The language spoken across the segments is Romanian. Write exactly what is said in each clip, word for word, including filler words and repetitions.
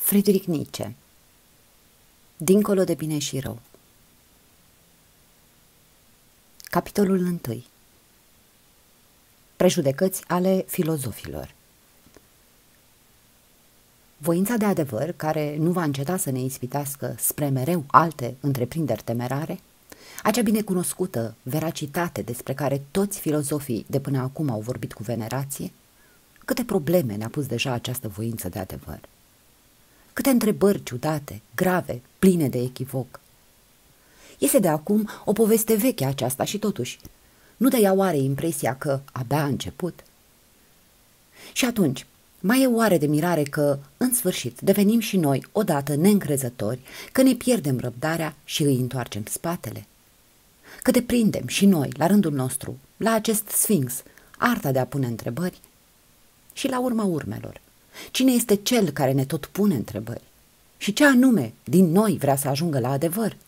Friedrich Nietzsche. Dincolo de bine și rău. Capitolul unu. Prejudecăți ale filozofilor. Voința de adevăr, care nu va înceta să ne ispitească spre mereu alte întreprinderi temerare, acea binecunoscută veracitate despre care toți filozofii de până acum au vorbit cu venerație, câte probleme ne-a pus deja această voință de adevăr. Câte întrebări ciudate, grave, pline de echivoc. Este de acum o poveste veche aceasta și totuși, nu dă ea oare impresia că abia a început? Și atunci, mai e oare de mirare că, în sfârșit, devenim și noi odată neîncrezători, că ne pierdem răbdarea și îi întoarcem spatele? Că deprindem și noi, la rândul nostru, la acest sfinx, arta de a pune întrebări? Și la urma urmelor, cine este cel care ne tot pune întrebări? Și ce anume din noi vrea să ajungă la adevăr?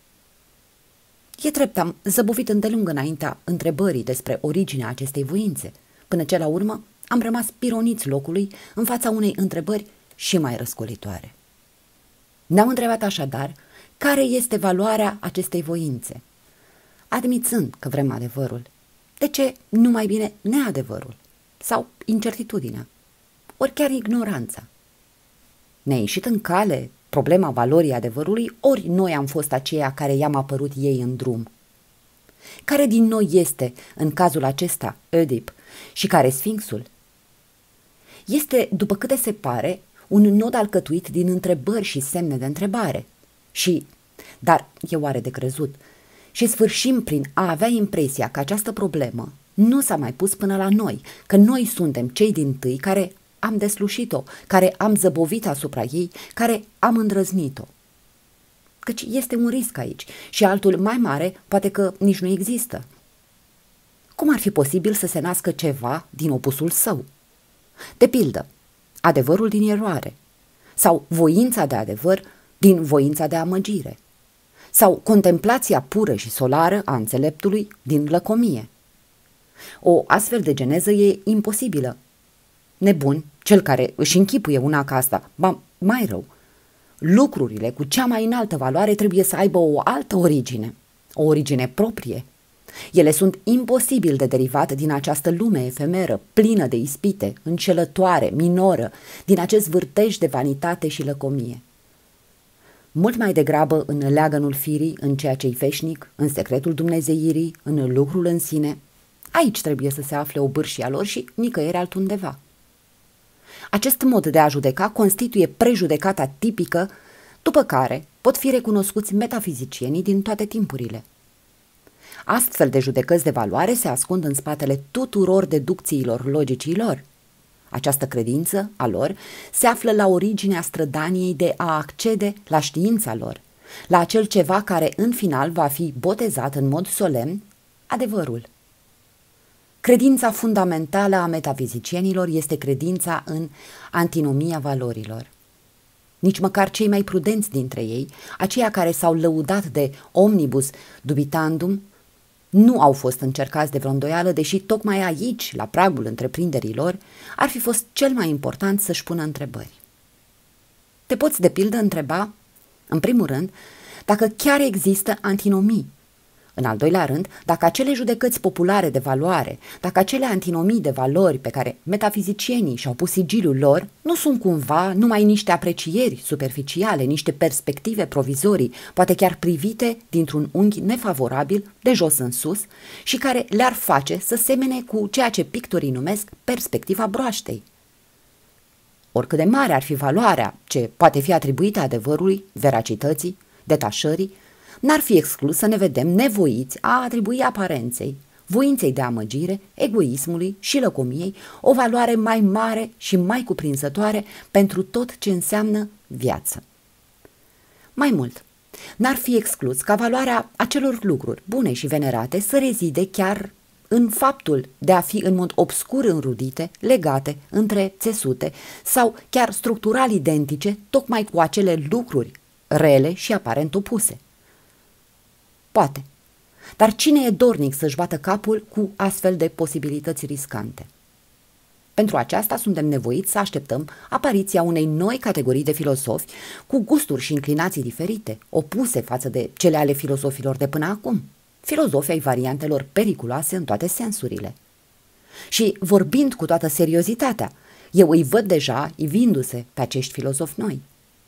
E drept, am zăbovit îndelung înaintea întrebării despre originea acestei voințe, până ce la urmă am rămas pironiți locului în fața unei întrebări și mai răscolitoare. Ne-am întrebat așadar care este valoarea acestei voințe. Admițând că vrem adevărul, de ce nu mai bine neadevărul sau incertitudinea, ori chiar ignoranța? Ne-a ieșit în cale problema valorii adevărului, ori noi am fost aceia care i-am apărut ei în drum? Care din noi este, în cazul acesta, Oedip și care Sfinxul? Este, după câte se pare, un nod alcătuit din întrebări și semne de întrebare. Și, dar e oare de crezut, și sfârșim prin a avea impresia că această problemă nu s-a mai pus până la noi, că noi suntem cei dintâi care am deslușit-o, care am zăbovit asupra ei, care am îndrăznit-o. Căci este un risc aici și altul mai mare poate că nici nu există. Cum ar fi posibil să se nască ceva din opusul său? De pildă, adevărul din eroare, sau voința de adevăr din voința de amăgire, sau contemplația pură și solară a înțeleptului din lăcomie. O astfel de geneză e imposibilă. Nebun, cel care își închipuie una ca asta, ba mai rău, lucrurile cu cea mai înaltă valoare trebuie să aibă o altă origine, o origine proprie. Ele sunt imposibil de derivat din această lume efemeră, plină de ispite, înșelătoare, minoră, din acest vârtej de vanitate și lăcomie. Mult mai degrabă în leagănul firii, în ceea ce-i veșnic, în secretul dumnezeirii, în lucrul în sine, aici trebuie să se afle obârșia lor și nicăieri altundeva. Acest mod de a judeca constituie prejudecata tipică, după care pot fi recunoscuți metafizicienii din toate timpurile. Astfel de judecăți de valoare se ascund în spatele tuturor deducțiilor logicii lor. Această credință a lor se află la originea strădaniei de a accede la știința lor, la acel ceva care în final va fi botezat în mod solemn, adevărul. Credința fundamentală a metafizicienilor este credința în antinomia valorilor. Nici măcar cei mai prudenți dintre ei, aceia care s-au lăudat de omnibus dubitandum, nu au fost încercați de vreo îndoială, deși tocmai aici, la pragul întreprinderilor, ar fi fost cel mai important să-și pună întrebări. Te poți de pildă întreba, în primul rând, dacă chiar există antinomii. În al doilea rând, dacă acele judecăți populare de valoare, dacă acele antinomii de valori pe care metafizicienii și-au pus sigiliul lor, nu sunt cumva numai niște aprecieri superficiale, niște perspective provizorii, poate chiar privite dintr-un unghi nefavorabil, de jos în sus, și care le-ar face să semene cu ceea ce pictorii numesc perspectiva broaștei. Oricât de mare ar fi valoarea ce poate fi atribuită adevărului, veracității, detașării, n-ar fi exclus să ne vedem nevoiți a atribui aparenței, voinței de amăgire, egoismului și lăcomiei o valoare mai mare și mai cuprinzătoare pentru tot ce înseamnă viață. Mai mult, n-ar fi exclus ca valoarea acelor lucruri bune și venerate să rezide chiar în faptul de a fi în mod obscur înrudite, legate, între țesute sau chiar structural identice tocmai cu acele lucruri rele și aparent opuse. Poate, dar cine e dornic să-și bată capul cu astfel de posibilități riscante? Pentru aceasta suntem nevoiți să așteptăm apariția unei noi categorii de filosofi cu gusturi și inclinații diferite, opuse față de cele ale filozofilor de până acum, filozofii ai variantelor periculoase în toate sensurile. Și vorbind cu toată seriozitatea, eu îi văd deja ivindu-se pe acești filozofi noi.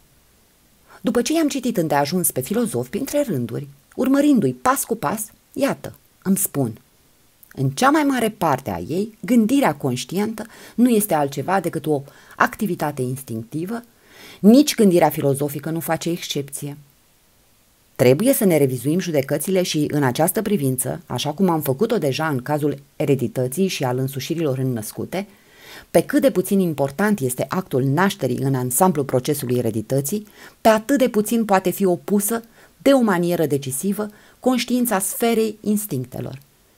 După ce i-am citit îndeajuns pe filozofi printre rânduri, urmărindu-i pas cu pas, iată, îmi spun, în cea mai mare parte a ei, gândirea conștientă nu este altceva decât o activitate instinctivă, nici gândirea filozofică nu face excepție. Trebuie să ne revizuim judecățile și în această privință, așa cum am făcut-o deja în cazul eredității și al însușirilor înnăscute, pe cât de puțin important este actul nașterii în ansamblu procesului eredității, pe atât de puțin poate fi opusă, de o manieră decisivă, conștiința sferei instinctelor.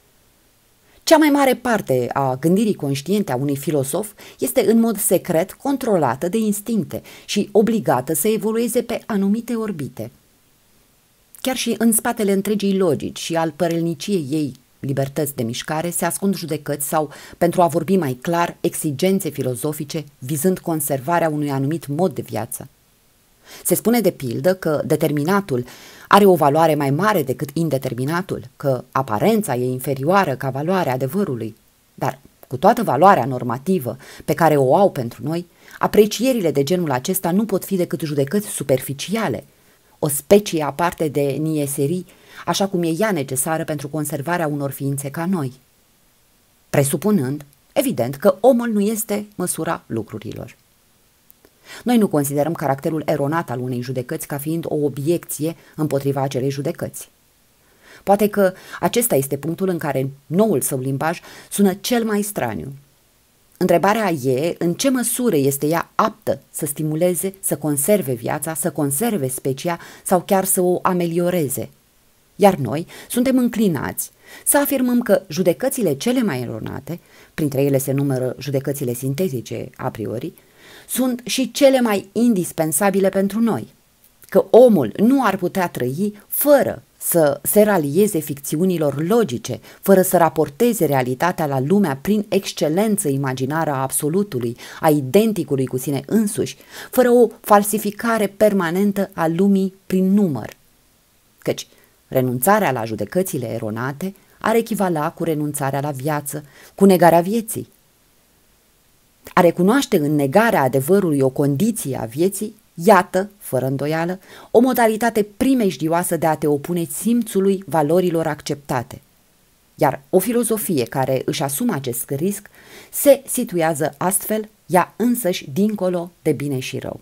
Cea mai mare parte a gândirii conștiente a unui filosof este în mod secret controlată de instincte și obligată să evolueze pe anumite orbite. Chiar și în spatele întregii logici și al părelniciei ei libertăți de mișcare se ascund judecăți sau, pentru a vorbi mai clar, exigențe filozofice vizând conservarea unui anumit mod de viață. Se spune de pildă că determinatul are o valoare mai mare decât indeterminatul, că aparența e inferioară ca valoarea adevărului, dar cu toată valoarea normativă pe care o au pentru noi, aprecierile de genul acesta nu pot fi decât judecăți superficiale, o specie aparte de nieserii, așa cum e ea necesară pentru conservarea unor ființe ca noi. Presupunând, evident, că omul nu este măsura lucrurilor. Noi nu considerăm caracterul eronat al unei judecăți ca fiind o obiecție împotriva acelei judecăți. Poate că acesta este punctul în care noul său limbaj sună cel mai straniu. Întrebarea e în ce măsură este ea aptă să stimuleze, să conserve viața, să conserve specia sau chiar să o amelioreze. Iar noi suntem înclinați să afirmăm că judecățile cele mai eronate, printre ele se numără judecățile sintetice a priori, sunt și cele mai indispensabile pentru noi, că omul nu ar putea trăi fără să se ralieze ficțiunilor logice, fără să raporteze realitatea la lumea prin excelență imaginară a absolutului, a identicului cu sine însuși, fără o falsificare permanentă a lumii prin număr. Căci renunțarea la judecățile eronate ar echivala cu renunțarea la viață, cu negarea vieții. A recunoaște în negarea adevărului o condiție a vieții, iată, fără îndoială, o modalitate primejdioasă de a te opune simțului valorilor acceptate. Iar o filozofie care își asumă acest risc se situează astfel ea însăși dincolo de bine și rău.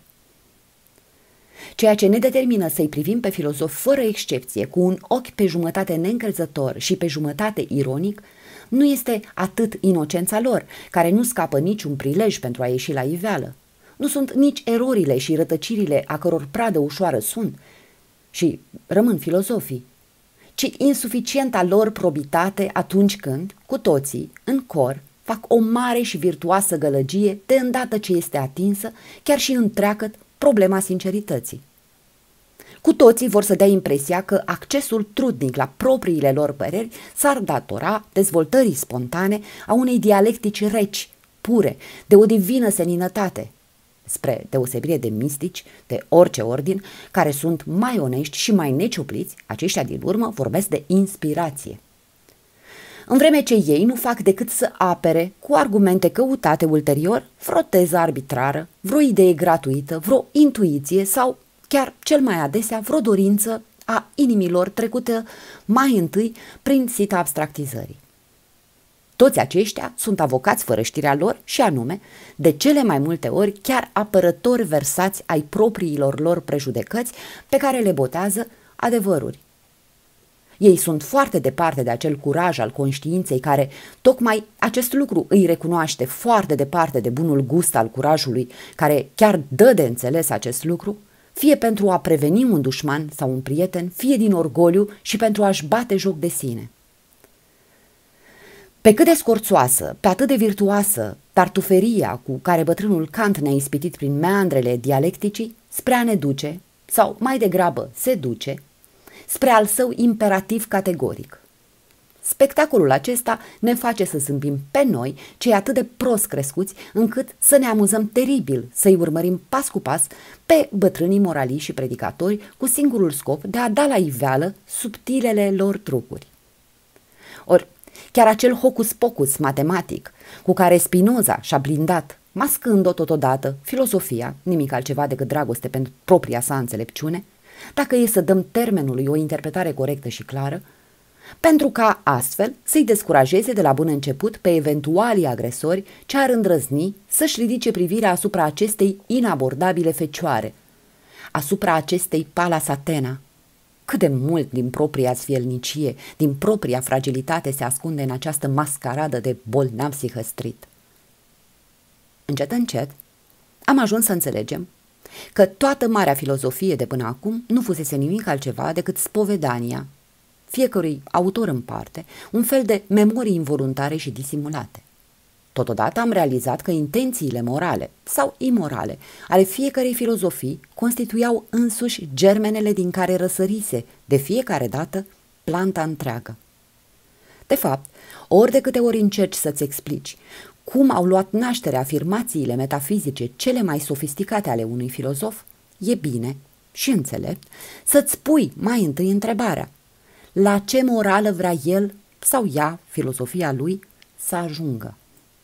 Ceea ce ne determină să-i privim pe filozofi fără excepție, cu un ochi pe jumătate neîncrezător și pe jumătate ironic, nu este atât inocența lor, care nu scapă niciun prilej pentru a ieși la iveală. Nu sunt nici erorile și rătăcirile a căror pradă ușoară sunt și rămân filozofii, ci insuficienta lor probitate atunci când, cu toții, în cor, fac o mare și virtuoasă gălăgie de îndată ce este atinsă, chiar și întreagăt, problema sincerității. Cu toții vor să dea impresia că accesul trudnic la propriile lor păreri s-ar datora dezvoltării spontane a unei dialectici reci, pure, de o divină seninătate, spre deosebire de mistici de orice ordin, care sunt mai onești și mai neciopliți, aceștia din urmă vorbesc de inspirație. În vreme ce ei nu fac decât să apere, cu argumente căutate ulterior, vreo teză arbitrară, vreo idee gratuită, vreo intuiție sau, chiar cel mai adesea, vreo dorință a inimilor trecută mai întâi prin sita abstractizării. Toți aceștia sunt avocați fără știrea lor și anume, de cele mai multe ori, chiar apărători versați ai propriilor lor prejudecăți pe care le botează adevăruri. Ei sunt foarte departe de acel curaj al conștiinței care tocmai acest lucru îi recunoaște, foarte departe de bunul gust al curajului care chiar dă de înțeles acest lucru, fie pentru a preveni un dușman sau un prieten, fie din orgoliu și pentru a-și bate joc de sine. Pe cât de scorțoasă, pe atât de virtuoasă, tartuferia cu care bătrânul Kant ne-a ispitit prin meandrele dialecticii, spre a ne duce, sau mai degrabă se duce, spre al său imperativ categoric. Spectacolul acesta ne face să zâmbim pe noi, cei atât de prost crescuți, încât să ne amuzăm teribil să-i urmărim pas cu pas pe bătrânii moraliști și predicatori cu singurul scop de a da la iveală subtilele lor trucuri. Ori, chiar acel hocus-pocus matematic cu care Spinoza și-a blindat, mascând-o totodată filosofia, nimic altceva decât dragoste pentru propria sa înțelepciune, dacă e să dăm termenului o interpretare corectă și clară, pentru ca astfel să-i descurajeze de la bun început pe eventualii agresori ce ar îndrăzni să-și ridice privirea asupra acestei inabordabile fecioare, asupra acestei Pallas Athena. Cât de mult din propria sfielnicie, din propria fragilitate se ascunde în această mascaradă de bolnav sihăstrit. Încet, încet, am ajuns să înțelegem că toată marea filozofie de până acum nu fusese nimic altceva decât spovedania, fiecărui autor în parte, un fel de memorii involuntare și disimulate. Totodată am realizat că intențiile morale sau imorale ale fiecărei filozofii constituiau însuși germenele din care răsărise de fiecare dată planta întreagă. De fapt, ori de câte ori încerci să-ți explici cum au luat naștere afirmațiile metafizice cele mai sofisticate ale unui filozof, e bine și înțelept să-ți pui mai întâi întrebarea: la ce morală vrea el sau ea, filozofia lui, să ajungă?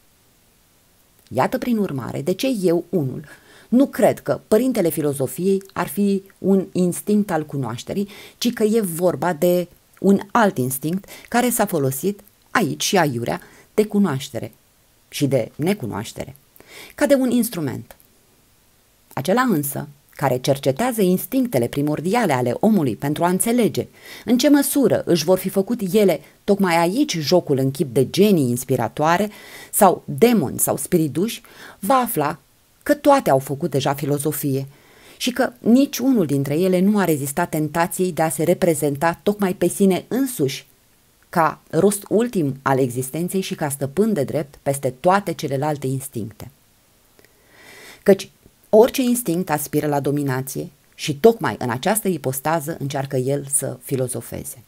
Iată prin urmare de ce eu, unul, nu cred că părintele filozofiei ar fi un instinct al cunoașterii, ci că e vorba de un alt instinct care s-a folosit aici și aiurea de cunoaștere și de necunoaștere, ca de un instrument. Acela însă care cercetează instinctele primordiale ale omului pentru a înțelege în ce măsură își vor fi făcut ele tocmai aici jocul în chip de genii inspiratoare sau demoni sau spiriduși, va afla că toate au făcut deja filozofie și că nici unul dintre ele nu a rezistat tentației de a se reprezenta tocmai pe sine însuși ca rost ultim al existenței și ca stăpân de drept peste toate celelalte instincte. Căci orice instinct aspiră la dominație și tocmai în această ipostază încearcă el să filozofeze.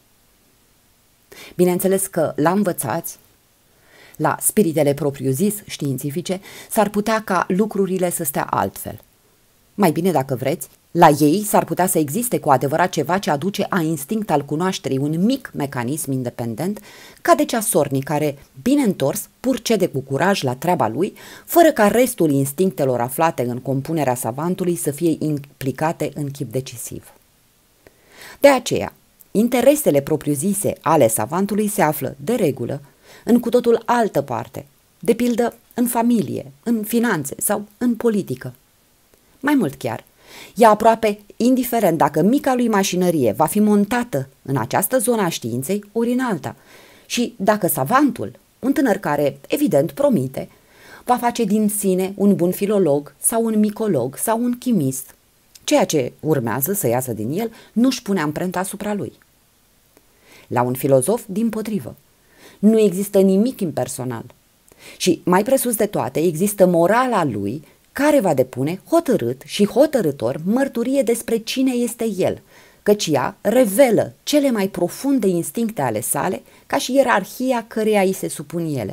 Bineînțeles că la învățați, la spiritele propriu-zis științifice, s-ar putea ca lucrurile să stea altfel. Mai bine, dacă vreți, la ei s-ar putea să existe cu adevărat ceva ce aduce a instinct al cunoașterii un mic mecanism independent, ca de ceasornic care, bine întors, purcede cu curaj la treaba lui, fără ca restul instinctelor aflate în compunerea savantului să fie implicate în chip decisiv. De aceea, interesele propriu-zise ale savantului se află, de regulă, în cu totul altă parte, de pildă în familie, în finanțe sau în politică. Mai mult chiar, e aproape indiferent dacă mica lui mașinărie va fi montată în această zonă a științei ori în alta și dacă savantul, un tânăr care evident promite, va face din sine un bun filolog sau un micolog sau un chimist, ceea ce urmează să iasă din el nu-și pune amprenta asupra lui. La un filozof, dimpotrivă, nu există nimic impersonal și, mai presus de toate, există morala lui care va depune hotărât și hotărâtor mărturie despre cine este el, căci ea revelă cele mai profunde instincte ale sale ca și ierarhia căreia îi se supun ele.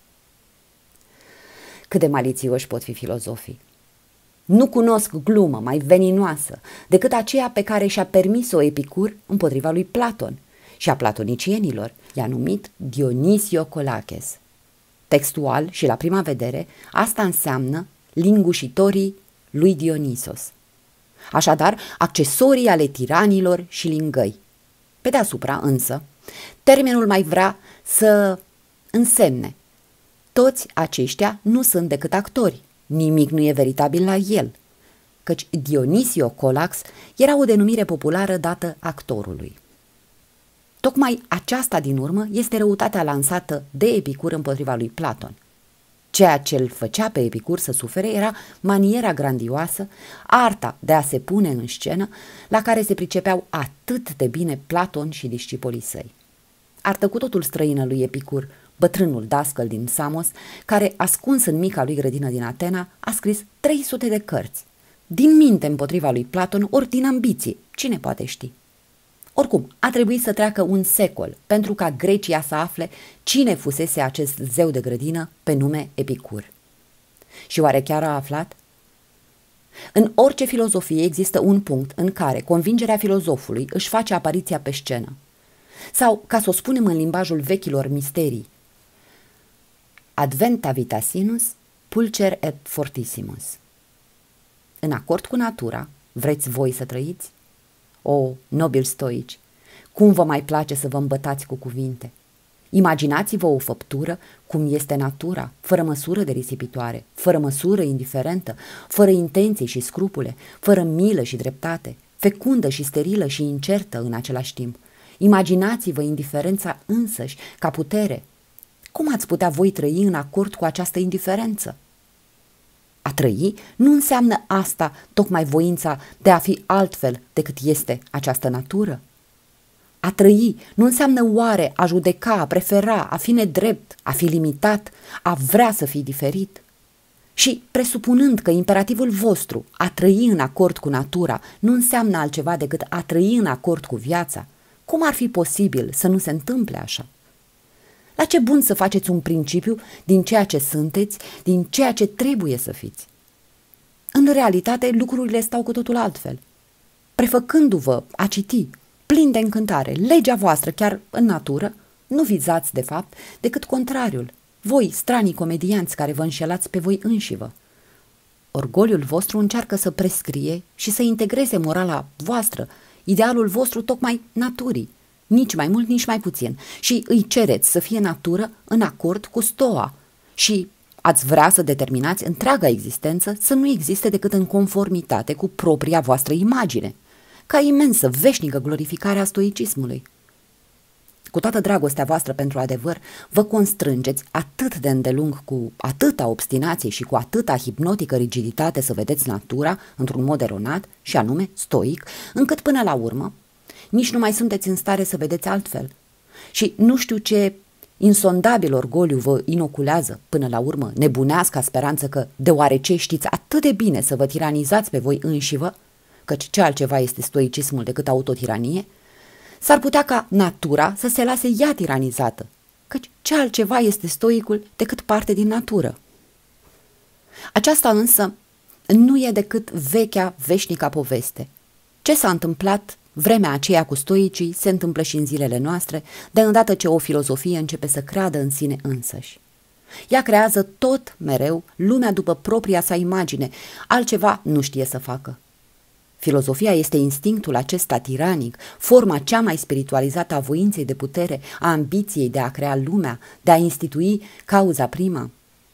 Cât de malițioși pot fi filozofii! Nu cunosc glumă mai veninoasă decât aceea pe care și-a permis-o Epicur împotriva lui Platon și a platonicienilor, i-a numit Dionisio Colaches. Textual și la prima vedere, asta înseamnă lingușitorii lui Dionisos. Așadar, accesorii ale tiranilor și lingăi. Pe deasupra, însă, termenul mai vrea să însemne: toți aceștia nu sunt decât actori, nimic nu e veritabil la el, căci Dionisio Colax era o denumire populară dată actorului. Tocmai aceasta din urmă este răutatea lansată de Epicur împotriva lui Platon. Ceea ce îl făcea pe Epicur să sufere era maniera grandioasă, arta de a se pune în scenă, la care se pricepeau atât de bine Platon și discipolii săi. Artă cu totul străină lui Epicur, bătrânul dascăl din Samos, care, ascuns în mica lui grădină din Atena, a scris trei sute de cărți. Din minte împotriva lui Platon, ori din ambiție, cine poate ști? Oricum, a trebuit să treacă un secol pentru ca Grecia să afle cine fusese acest zeu de grădină pe nume Epicur. Și oare chiar a aflat? În orice filozofie există un punct în care convingerea filozofului își face apariția pe scenă. Sau, ca să o spunem în limbajul vechilor misterii, adventa vitasinus, pulcher et fortissimus. În acord cu natura, vreți voi să trăiți? O, nobili stoici, cum vă mai place să vă îmbătați cu cuvinte? Imaginați-vă o făptură cum este natura, fără măsură de risipitoare, fără măsură indiferentă, fără intenții și scrupule, fără milă și dreptate, fecundă și sterilă și incertă în același timp. Imaginați-vă indiferența însăși ca putere. Cum ați putea voi trăi în acord cu această indiferență? A trăi nu înseamnă asta tocmai voința de a fi altfel decât este această natură? A trăi nu înseamnă oare a judeca, a prefera, a fi nedrept, a fi limitat, a vrea să fii diferit? Și presupunând că imperativul vostru, a trăi în acord cu natura, nu înseamnă altceva decât a trăi în acord cu viața, cum ar fi posibil să nu se întâmple așa? La ce bun să faceți un principiu din ceea ce sunteți, din ceea ce trebuie să fiți? În realitate, lucrurile stau cu totul altfel. Prefăcându-vă a citi, plin de încântare, legea voastră chiar în natură, nu vizați, de fapt, decât contrariul. Voi, stranii comedianți care vă înșelați pe voi înșivă. Orgoliul vostru încearcă să prescrie și să integreze morala voastră, idealul vostru tocmai naturii, nici mai mult, nici mai puțin, și îi cereți să fie natură în acord cu stoa și ați vrea să determinați întreaga existență să nu existe decât în conformitate cu propria voastră imagine, ca imensă, veșnică glorificare a stoicismului. Cu toată dragostea voastră pentru adevăr, vă constrângeți atât de îndelung, cu atâta obstinație și cu atâta hipnotică rigiditate să vedeți natura într-un mod eronat, și anume stoic, încât până la urmă nici nu mai sunteți în stare să vedeți altfel. Și nu știu ce insondabil orgoliu vă inoculează până la urmă nebunească speranță că, deoarece știți atât de bine să vă tiranizați pe voi înșivă, căci ce altceva este stoicismul decât autotiranie, s-ar putea ca natura să se lase ea tiranizată, căci ce altceva este stoicul decât parte din natură. Aceasta însă nu e decât vechea veșnica poveste. Ce s-a întâmplat vremea aceea cu stoicii se întâmplă și în zilele noastre, de îndată ce o filozofie începe să creadă în sine însăși. Ea creează tot mereu lumea după propria sa imagine, altceva nu știe să facă. Filozofia este instinctul acesta tiranic, forma cea mai spiritualizată a voinței de putere, a ambiției de a crea lumea, de a institui cauza prima.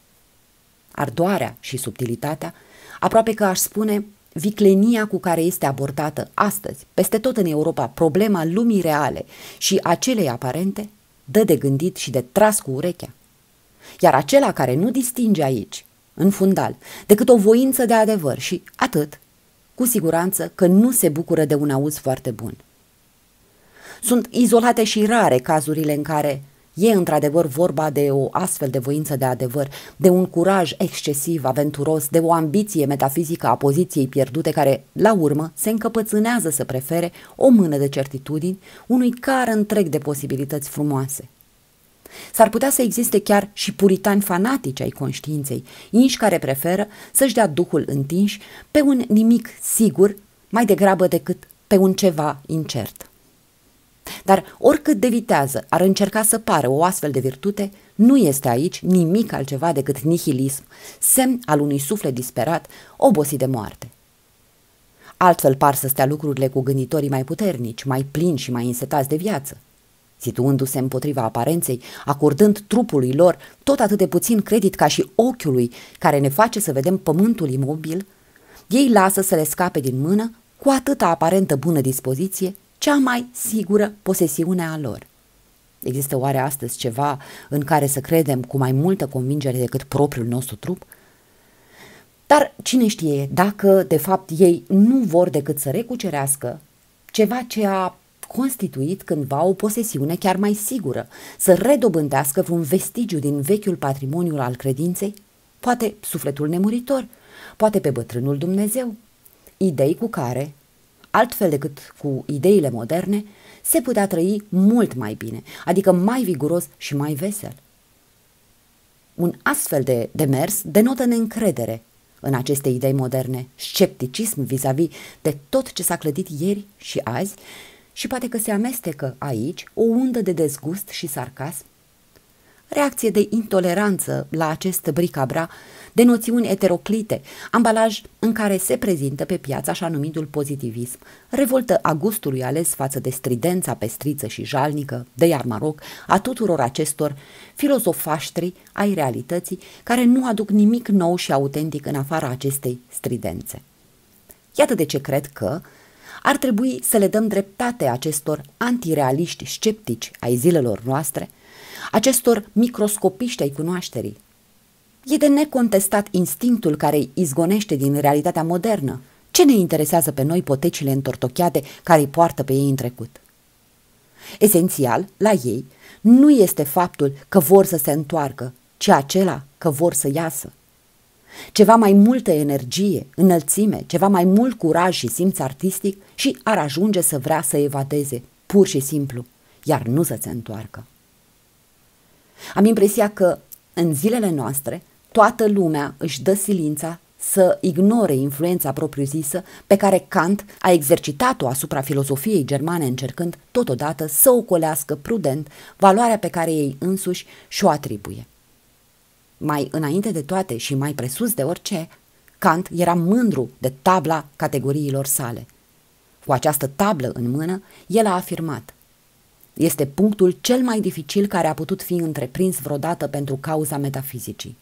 Ardoarea și subtilitatea, aproape că aș spune viclenia cu care este abordată astăzi, peste tot în Europa, problema lumii reale și a celei aparente, dă de gândit și de tras cu urechea. Iar acela care nu distinge aici, în fundal, decât o voință de adevăr și atât, cu siguranță că nu se bucură de un auz foarte bun. Sunt izolate și rare cazurile în care e într-adevăr vorba de o astfel de voință de adevăr, de un curaj excesiv, aventuros, de o ambiție metafizică a poziției pierdute care, la urmă, se încăpățânează să prefere o mână de certitudini unui car întreg de posibilități frumoase. S-ar putea să existe chiar și puritani fanatici ai conștiinței, inși care preferă să-și dea duhul întinși pe un nimic sigur mai degrabă decât pe un ceva incert. Dar oricât de vitează ar încerca să pară o astfel de virtute, nu este aici nimic altceva decât nihilism, semn al unui suflet disperat, obosit de moarte. Altfel par să stea lucrurile cu gânditorii mai puternici, mai plini și mai însetați de viață. Situându-se împotriva aparenței, acordând trupului lor tot atât de puțin credit ca și ochiului care ne face să vedem pământul imobil, ei lasă să le scape din mână, cu atâta aparentă bună dispoziție, cea mai sigură posesiune a lor. Există oare astăzi ceva în care să credem cu mai multă convingere decât propriul nostru trup? Dar cine știe dacă, de fapt, ei nu vor decât să recucerească ceva ce a constituit cândva o posesiune chiar mai sigură, să redobândească vreun vestigiu din vechiul patrimoniu al credinței, poate sufletul nemuritor, poate pe bătrânul Dumnezeu, idei cu care, altfel decât cu ideile moderne, se putea trăi mult mai bine, adică mai viguros și mai vesel. Un astfel de demers denotă neîncredere în aceste idei moderne, scepticism vis-a-vis de tot ce s-a clădit ieri și azi și poate că se amestecă aici o undă de dezgust și sarcasm, reacție de intoleranță la acest bricabra de noțiuni eteroclite, ambalaj în care se prezintă pe piață așa numitul pozitivism, revoltă a gustului ales față de stridența pestriță și jalnică, de iar maroc, a tuturor acestor filozofaștri ai realității care nu aduc nimic nou și autentic în afara acestei stridențe. Iată de ce cred că ar trebui să le dăm dreptate acestor antirealiști sceptici ai zilelor noastre, acestor microscopiști ai cunoașterii. E de necontestat instinctul care îi izgonește din realitatea modernă. Ce ne interesează pe noi potecile întortocheate care îi poartă pe ei în trecut? Esențial, la ei, nu este faptul că vor să se întoarcă, ci acela că vor să iasă. Ceva mai multă energie, înălțime, ceva mai mult curaj și simț artistic și ar ajunge să vrea să evadeze, pur și simplu, iar nu să se întoarcă. Am impresia că, în zilele noastre, toată lumea își dă silința să ignore influența propriu-zisă pe care Kant a exercitat-o asupra filozofiei germane, încercând totodată să ocolească prudent valoarea pe care ei însuși și-o atribuie. Mai înainte de toate și mai presus de orice, Kant era mândru de tabla categoriilor sale. Cu această tablă în mână, el a afirmat: este punctul cel mai dificil care a putut fi întreprins vreodată pentru cauza metafizicii.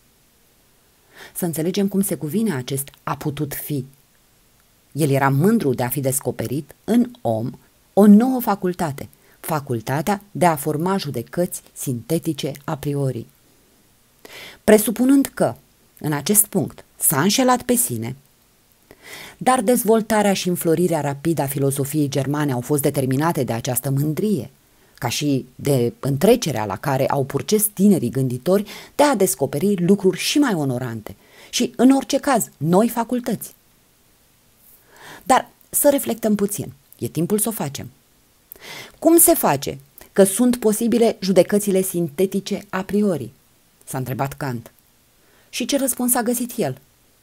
Să înțelegem cum se cuvine acest a putut fi. El era mândru de a fi descoperit în om o nouă facultate, facultatea de a forma judecăți sintetice a priori. Presupunând că, în acest punct, s-a înșelat pe sine, dar dezvoltarea și înflorirea rapidă a filozofiei germane au fost determinate de această mândrie, ca și de întrecerea la care au purces tinerii gânditori de a descoperi lucruri și mai onorante și, în orice caz, noi facultăți. Dar să reflectăm puțin, e timpul să o facem. Cum se face că sunt posibile judecățile sintetice a priori? S-a întrebat Kant. Și ce răspuns a găsit el?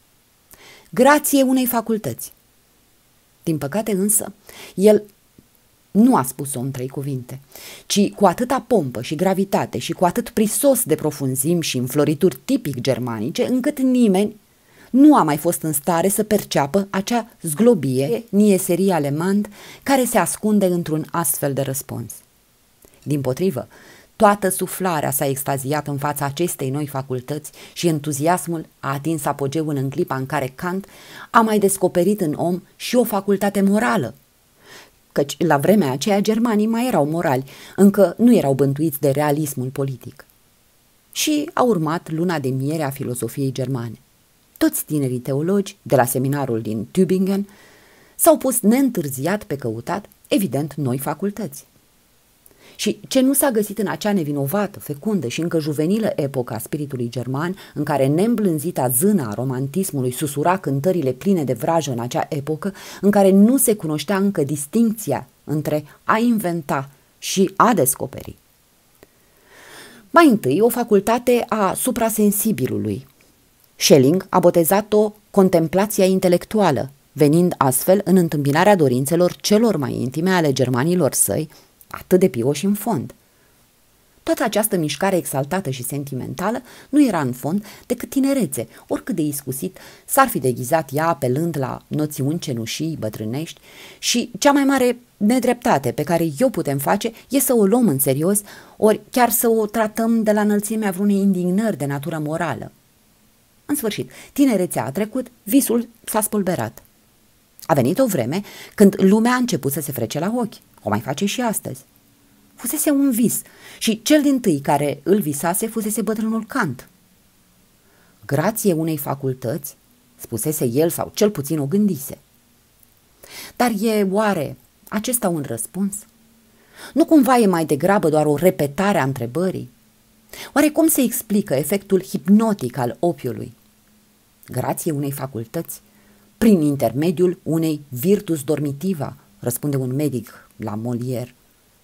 Grație unei facultăți. Din păcate însă, el nu a spus-o în trei cuvinte, ci cu atâta pompă și gravitate și cu atât prisos de profunzimi și înflorituri tipic germanice, încât nimeni nu a mai fost în stare să perceapă acea zglobie nieserie alemand care se ascunde într-un astfel de răspuns. Dimpotrivă, toată suflarea s-a extaziat în fața acestei noi facultăți și entuziasmul a atins apogeul în clipa în care Kant a mai descoperit în om și o facultate morală, căci la vremea aceea germanii mai erau morali, încă nu erau bântuiți de realismul politic. Și a urmat luna de miere a filozofiei germane. Toți tinerii teologi de la seminarul din Tübingen s-au pus neîntârziat pe căutat, evident, noi facultăți. Și ce nu s-a găsit în acea nevinovată, fecundă și încă juvenilă epocă a spiritului german, în care neîmblânzita zână a romantismului susura cântările pline de vrajă în acea epocă, în care nu se cunoștea încă distincția între a inventa și a descoperi. Mai întâi, o facultate a suprasensibilului. Schelling a botezat-o contemplația intelectuală, venind astfel în întâmpinarea dorințelor celor mai intime ale germanilor săi, atât de pioși în fond. Toată această mișcare exaltată și sentimentală nu era în fond decât tinerețe, oricât de iscusit s-ar fi deghizat ea apelând la noțiuni cenușii bătrânești, și cea mai mare nedreptate pe care eu putem face e să o luăm în serios, ori chiar să o tratăm de la înălțimea vreunei indignări de natură morală. În sfârșit, tinerețea a trecut, visul s-a spulberat. A venit o vreme când lumea a început să se frece la ochi. O mai face și astăzi. Fusese un vis și cel dintâi care îl visase fusese bătrânul Kant. Grație unei facultăți, spusese el sau cel puțin o gândise. Dar e oare acesta un răspuns? Nu cumva e mai degrabă doar o repetare a întrebării? Oare cum se explică efectul hipnotic al opiului? Grație unei facultăți, prin intermediul unei virtus dormitiva, răspunde un medic la Molière.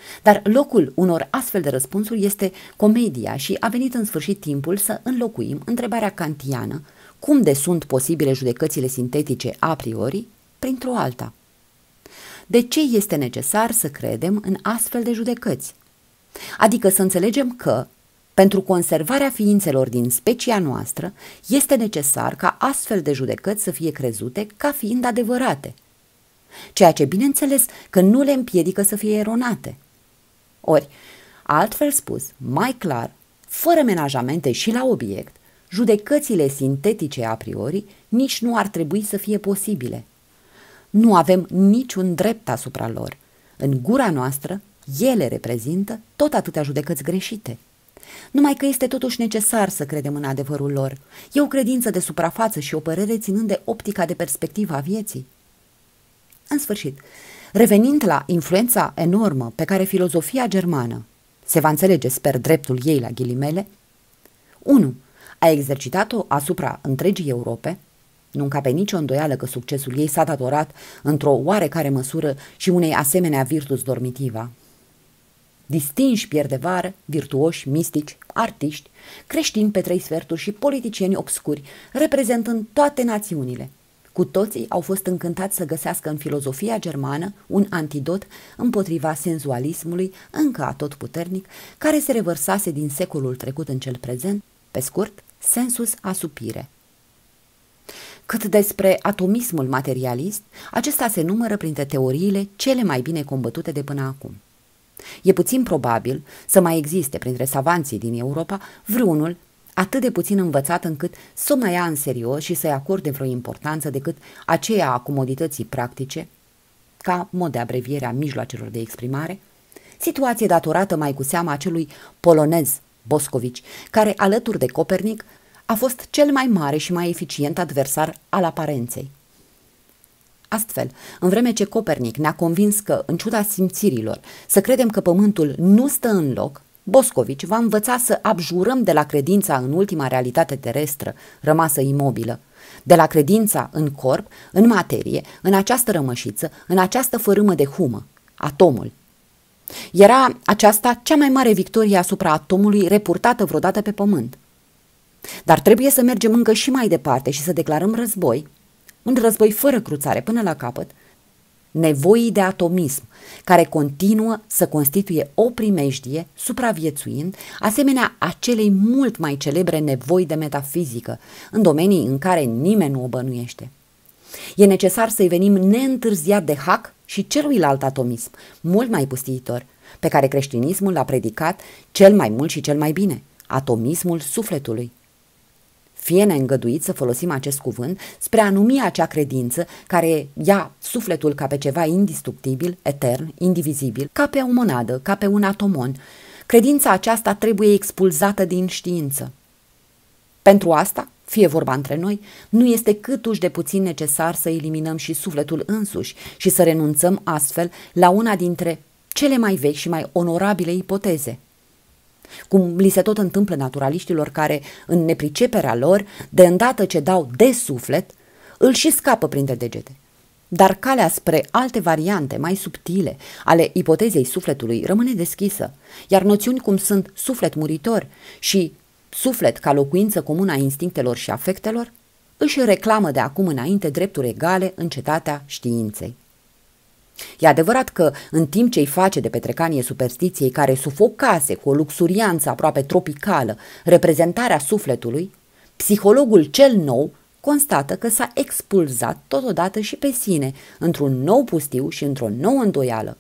Dar locul unor astfel de răspunsuri este comedia și a venit în sfârșit timpul să înlocuim întrebarea kantiană, cum de sunt posibile judecățile sintetice a priori, printr-o alta. De ce este necesar să credem în astfel de judecăți? Adică să înțelegem că, pentru conservarea ființelor din specia noastră, este necesar ca astfel de judecăți să fie crezute ca fiind adevărate, ceea ce bineînțeles că nu le împiedică să fie eronate. Ori, altfel spus, mai clar, fără menajamente și la obiect, judecățile sintetice a priori nici nu ar trebui să fie posibile. Nu avem niciun drept asupra lor. În gura noastră, ele reprezintă tot atâtea judecăți greșite. Numai că este totuși necesar să credem în adevărul lor. E o credință de suprafață și o părere ținând de optica de perspectivă a vieții. În sfârșit, revenind la influența enormă pe care filozofia germană, se va înțelege, sper, dreptul ei la ghilimele, unu. A exercitat-o asupra întregii Europe, nu încape nicio îndoială că succesul ei s-a datorat într-o oarecare măsură și unei asemenea virtus dormitiva. Distinși pierdevară, virtuoși, mistici, artiști, creștini pe trei sferturi și politicieni obscuri, reprezentând toate națiunile, cu toții au fost încântați să găsească în filozofia germană un antidot împotriva senzualismului încă atotputernic, care se revărsase din secolul trecut în cel prezent, pe scurt, sensus asupire. Cât despre atomismul materialist, acesta se numără printre teoriile cele mai bine combătute de până acum. E puțin probabil să mai existe printre savanții din Europa vreunul atât de puțin învățat încât să o mai ia în serios și să-i acorde vreo importanță decât aceea a comodității practice, ca mod de abreviere a mijloacelor de exprimare, situație datorată mai cu seama acelui polonez Boscovici, care, alături de Copernic, a fost cel mai mare și mai eficient adversar al aparenței. Astfel, în vreme ce Copernic ne-a convins că, în ciuda simțirilor, să credem că Pământul nu stă în loc, Boscovici va învăța să abjurăm de la credința în ultima realitate terestră, rămasă imobilă, de la credința în corp, în materie, în această rămășiță, în această fărâmă de humă, atomul. Era aceasta cea mai mare victorie asupra atomului repurtată vreodată pe Pământ. Dar trebuie să mergem încă și mai departe și să declarăm război, un război fără cruțare până la capăt, nevoii de atomism, care continuă să constituie o primejdie, supraviețuind, asemenea acelei mult mai celebre nevoi de metafizică, în domenii în care nimeni nu o bănuiește. E necesar să-i venim neîntârziat de Hac și celuilalt atomism, mult mai pustiitor, pe care creștinismul l-a predicat cel mai mult și cel mai bine, atomismul sufletului. Fie-ne îngăduit să folosim acest cuvânt spre a numi acea credință care ia sufletul ca pe ceva indestructibil, etern, indivizibil, ca pe o monadă, ca pe un atomon. Credința aceasta trebuie expulzată din știință. Pentru asta, fie vorba între noi, nu este câtuși de puțin necesar să eliminăm și sufletul însuși și să renunțăm astfel la una dintre cele mai vechi și mai onorabile ipoteze. Cum li se tot întâmplă naturaliștilor care, în nepriceperea lor, de îndată ce dau de suflet, îl și scapă printre degete. Dar calea spre alte variante mai subtile ale ipotezei sufletului rămâne deschisă, iar noțiuni cum sunt suflet muritor și suflet ca locuință comună a instinctelor și afectelor își reclamă de acum înainte drepturi egale în cetatea științei. E adevărat că, în timp ce îi face de petrecanie superstiției care sufocase cu o luxurianță aproape tropicală reprezentarea sufletului, psihologul cel nou constată că s-a expulzat totodată și pe sine într-un nou pustiu și într-o nouă îndoială.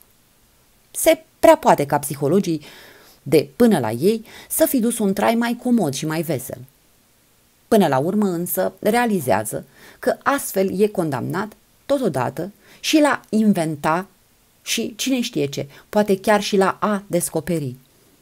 Se prea poate ca psihologii de până la ei să fi dus un trai mai comod și mai vesel. Până la urmă însă realizează că astfel e condamnat totodată și la inventa și, cine știe ce, poate chiar și la a descoperi.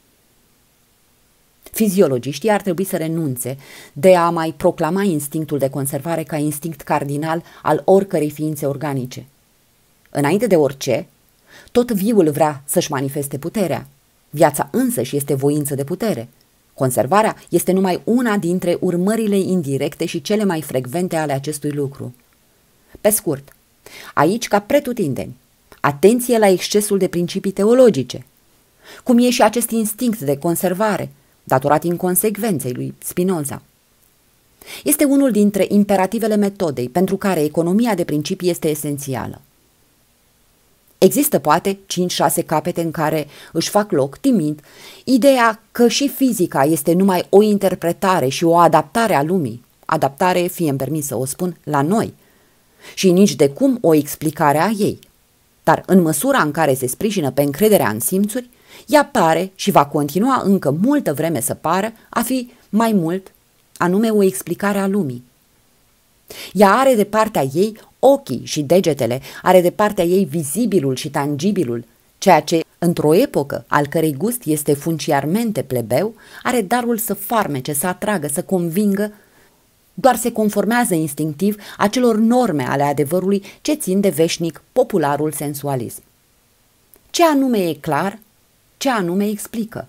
Fiziologiștii ar trebui să renunțe de a mai proclama instinctul de conservare ca instinct cardinal al oricărei ființe organice. Înainte de orice, tot viul vrea să-și manifeste puterea. Viața însăși este voință de putere. Conservarea este numai una dintre urmările indirecte și cele mai frecvente ale acestui lucru. Pe scurt, aici, ca pretutindeni, atenție la excesul de principii teologice. cum e și acest instinct de conservare, datorat inconsecvenței lui Spinoza. Este unul dintre imperativele metodei pentru care economia de principii este esențială. Există poate cinci-șase capete în care își fac loc, timid, ideea că și fizica este numai o interpretare și o adaptare a lumii, adaptare, fie-mi permis să o spun, la noi, și nici de cum o explicare a ei. Dar în măsura în care se sprijină pe încrederea în simțuri, ea pare și va continua încă multă vreme să pară a fi mai mult, anume o explicare a lumii. Ea are de partea ei ochii și degetele, are de partea ei vizibilul și tangibilul, ceea ce, într-o epocă al cărei gust este funciarmente plebeu, are darul să farmece, să atragă, să convingă, doar se conformează instinctiv acelor norme ale adevărului ce țin de veșnic popularul sensualism. Ce anume e clar, ce anume explică?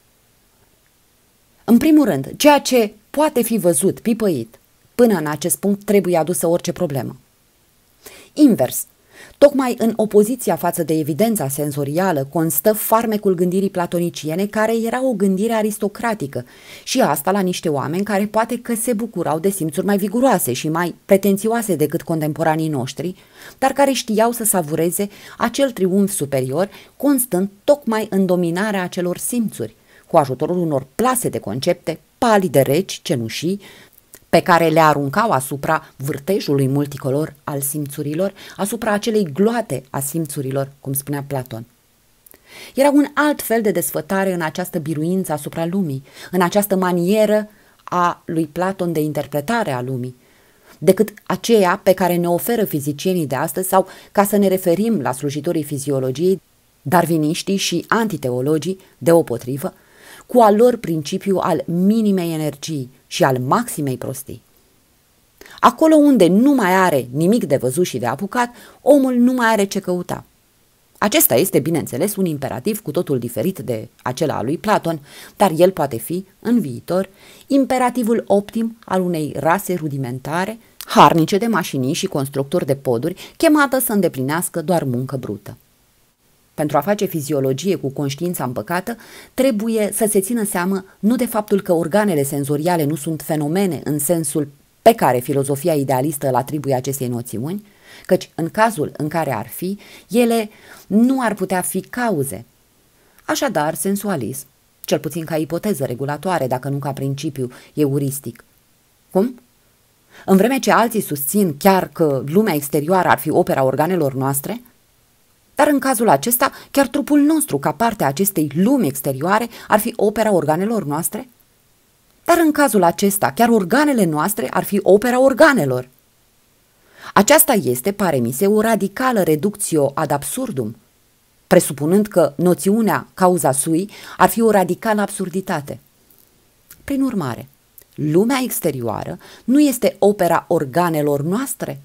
În primul rând, ceea ce poate fi văzut, pipăit, până în acest punct trebuie adusă orice problemă. Invers, tocmai în opoziția față de evidența senzorială constă farmecul gândirii platoniciene, care era o gândire aristocratică, și asta la niște oameni care poate că se bucurau de simțuri mai viguroase și mai pretențioase decât contemporanii noștri, dar care știau să savureze acel triumf superior, constând tocmai în dominarea acelor simțuri, cu ajutorul unor plase de concepte, palide, reci, cenușii, pe care le aruncau asupra vârtejului multicolor al simțurilor, asupra acelei gloate a simțurilor, cum spunea Platon. Era un alt fel de desfătare în această biruință asupra lumii, în această manieră a lui Platon de interpretare a lumii, decât aceea pe care ne oferă fizicienii de astăzi sau, ca să ne referim la slujitorii fiziologiei, darwiniștii și antiteologii, deopotrivă, cu al lor principiu al minimei energii și al maximei prostii. Acolo unde nu mai are nimic de văzut și de apucat, omul nu mai are ce căuta. Acesta este, bineînțeles, un imperativ cu totul diferit de acela al lui Platon, dar el poate fi, în viitor, imperativul optim al unei rase rudimentare, harnice de mașinii și constructori de poduri, chemată să îndeplinească doar muncă brută. Pentru a face fiziologie cu conștiința împăcată, trebuie să se țină seamă nu de faptul că organele senzoriale nu sunt fenomene în sensul pe care filozofia idealistă îl atribuie acestei noțiuni, căci în cazul în care ar fi, ele nu ar putea fi cauze. Așadar, sensualism, cel puțin ca ipoteză regulatoare, dacă nu ca principiu euristic. Cum? În vreme ce alții susțin chiar că lumea exterioară ar fi opera organelor noastre, dar în cazul acesta, chiar trupul nostru, ca parte a acestei lumi exterioare, ar fi opera organelor noastre? Dar în cazul acesta, chiar organele noastre ar fi opera organelor. Aceasta este, pare mi se, o radicală reductio ad absurdum, presupunând că noțiunea cauza sui ar fi o radicală absurditate. Prin urmare, lumea exterioară nu este opera organelor noastre?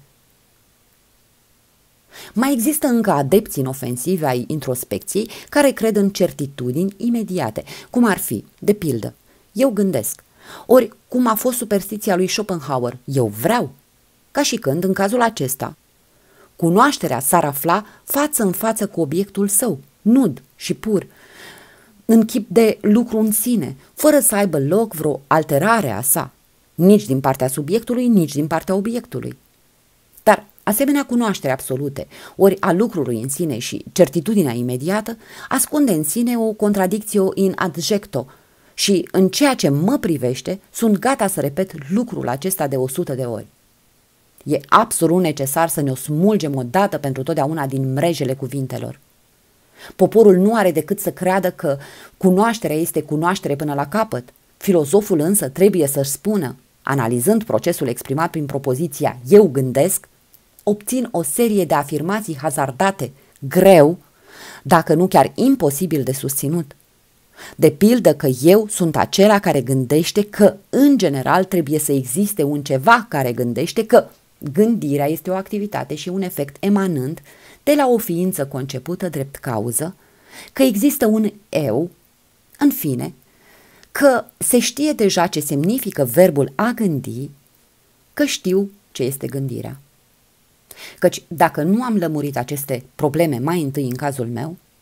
Mai există încă adepți inofensivi ai introspecției care cred în certitudini imediate, cum ar fi, de pildă, eu gândesc, ori cum a fost superstiția lui Schopenhauer, eu vreau, ca și când, în cazul acesta, cunoașterea s-ar afla față în față cu obiectul său, nud și pur, în chip de lucru în sine, fără să aibă loc vreo alterare a sa, nici din partea subiectului, nici din partea obiectului. Dar asemenea cunoaștere absolute, ori a lucrului în sine și certitudinea imediată, ascunde în sine o contradictio in adjecto și, în ceea ce mă privește, sunt gata să repet lucrul acesta de o sută de ori. E absolut necesar să ne-o smulgem odată pentru totdeauna din mrejele cuvintelor. Poporul nu are decât să creadă că cunoașterea este cunoaștere până la capăt. Filozoful însă trebuie să-și spună, analizând procesul exprimat prin propoziția eu gândesc, obțin o serie de afirmații hazardate, greu, dacă nu chiar imposibil de susținut. De pildă că eu sunt acela care gândește că, în general, trebuie să existe un ceva care gândește că gândirea este o activitate și un efect emanând de la o ființă concepută drept cauză, că există un eu, în fine, că se știe deja ce semnifică verbul a gândi, că știu ce este gândirea. Căci dacă nu am lămurit aceste probleme mai întâi în cazul meu,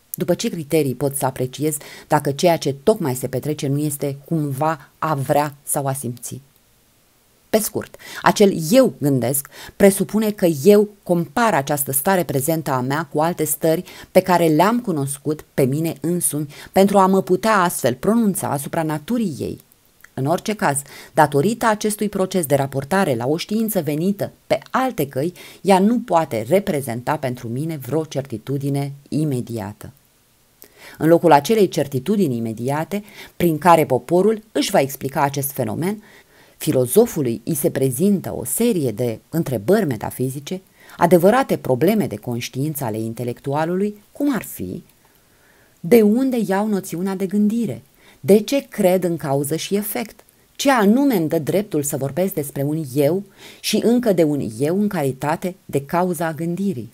După ce criterii pot să apreciez dacă ceea ce tocmai se petrece nu este cumva a vrea sau a simți? Pe scurt, acel eu gândesc presupune că eu compar această stare prezentă a mea cu alte stări pe care le-am cunoscut pe mine însumi pentru a mă putea astfel pronunța asupra naturii ei. În orice caz, datorită acestui proces de raportare la o știință venită pe alte căi, ea nu poate reprezenta pentru mine vreo certitudine imediată. În locul acelei certitudini imediate, prin care poporul își va explica acest fenomen, filozofului îi se prezintă o serie de întrebări metafizice, adevărate probleme de conștiință ale intelectualului, cum ar fi: de unde iau noțiunea de gândire? De ce cred în cauză și efect? Ce anume îmi dă dreptul să vorbesc despre un eu și încă de un eu în calitate de cauza a gândirii?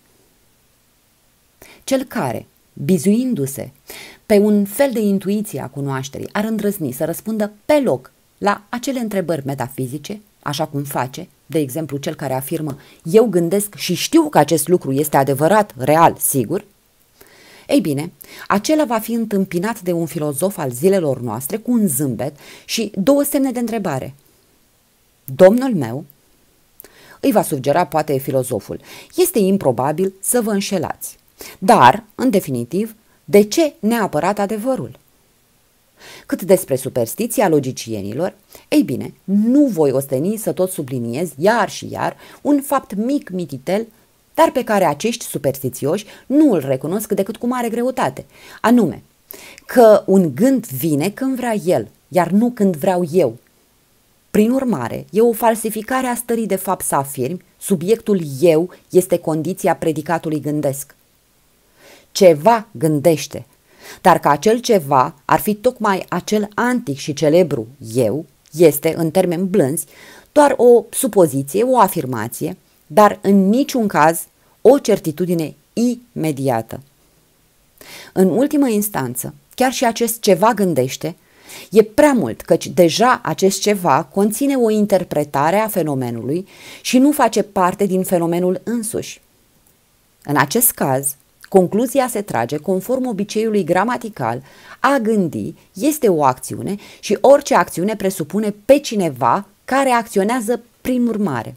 Cel care, bizuindu-se pe un fel de intuiție a cunoașterii, ar îndrăzni să răspundă pe loc la acele întrebări metafizice, așa cum face, de exemplu, cel care afirmă: eu gândesc și știu că acest lucru este adevărat, real, sigur, ei bine, acela va fi întâmpinat de un filozof al zilelor noastre cu un zâmbet și două semne de întrebare. Domnul meu, îi va sugera poate filozoful, este improbabil să vă înșelați, dar, în definitiv, de ce neapărat adevărul? Cât despre superstiția logicienilor, ei bine, nu voi osteni să tot subliniez iar și iar un fapt mic mititel, dar pe care acești superstițioși nu îl recunosc decât cu mare greutate, anume că un gând vine când vrea el, iar nu când vreau eu. Prin urmare, e o falsificare a stării de fapt să afirmi: subiectul eu este condiția predicatului gândesc. Ceva gândește, dar că acel ceva ar fi tocmai acel antic și celebru eu, este, în termeni blânzi, doar o supoziție, o afirmație, dar în niciun caz o certitudine imediată. În ultimă instanță, chiar și acest ceva gândește, e prea mult, căci deja acest ceva conține o interpretare a fenomenului și nu face parte din fenomenul însuși. În acest caz, concluzia se trage conform obiceiului gramatical: a gândi este o acțiune și orice acțiune presupune pe cineva care acționează prin urmare.